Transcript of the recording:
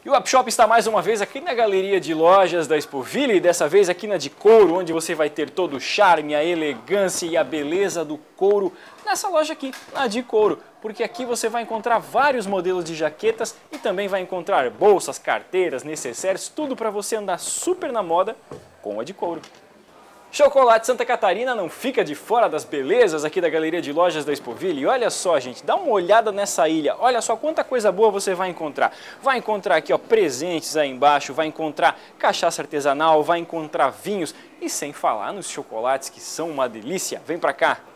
E o Upshop está mais uma vez aqui na galeria de lojas da Expoville, dessa vez aqui na de couro, onde você vai ter todo o charme, a elegância e a beleza do couro nessa loja aqui, na de couro. Porque aqui você vai encontrar vários modelos de jaquetas e também vai encontrar bolsas, carteiras, necessários, tudo para você andar super na moda com a de couro. Chocolate Santa Catarina não fica de fora das belezas aqui da galeria de lojas da Expoville. E olha só, gente, dá uma olhada nessa ilha. Olha só quanta coisa boa você vai encontrar. Vai encontrar aqui, ó, presentes aí embaixo, vai encontrar cachaça artesanal, vai encontrar vinhos e sem falar nos chocolates que são uma delícia. Vem pra cá!